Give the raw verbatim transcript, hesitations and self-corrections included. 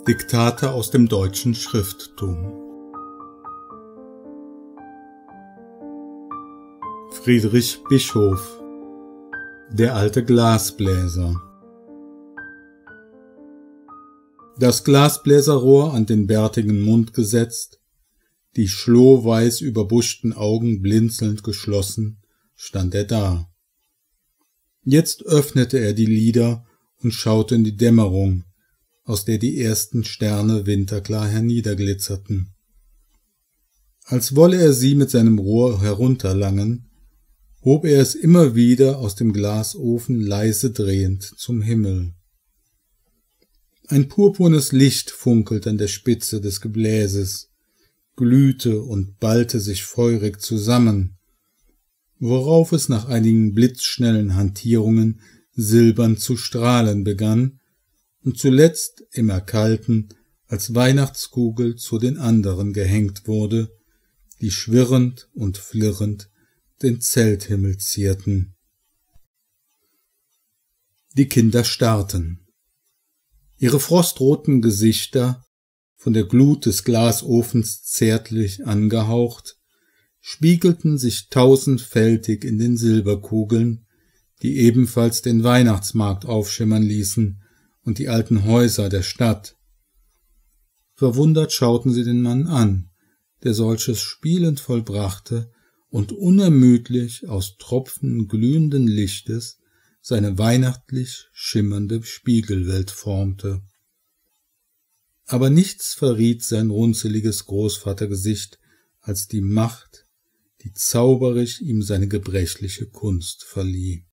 Diktate aus dem deutschen Schrifttum. Friedrich Bischof, der alte Glasbläser. Das Glasbläserrohr an den bärtigen Mund gesetzt, die schlohweiß überbuschten Augen blinzelnd geschlossen, stand er da. Jetzt öffnete er die Lider und schaute in die Dämmerung, aus der die ersten Sterne winterklar herniederglitzerten. Als wolle er sie mit seinem Rohr herunterlangen, hob er es immer wieder aus dem Glasofen leise drehend zum Himmel. Ein purpurnes Licht funkelte an der Spitze des Gebläses, glühte und ballte sich feurig zusammen, worauf es nach einigen blitzschnellen Hantierungen silbern zu strahlen begann und zuletzt im Erkalten als Weihnachtskugel zu den anderen gehängt wurde, die schwirrend und flirrend den Zelthimmel zierten. Die Kinder starrten. Ihre frostroten Gesichter, von der Glut des Glasofens zärtlich angehaucht, spiegelten sich tausendfältig in den Silberkugeln, die ebenfalls den Weihnachtsmarkt aufschimmern ließen und die alten Häuser der Stadt. Verwundert schauten sie den Mann an, der solches spielend vollbrachte und unermüdlich aus Tropfen glühenden Lichtes seine weihnachtlich schimmernde Spiegelwelt formte. Aber nichts verriet sein runzeliges Großvatergesicht als die Macht, die zauberisch ihm seine gebrechliche Kunst verlieh.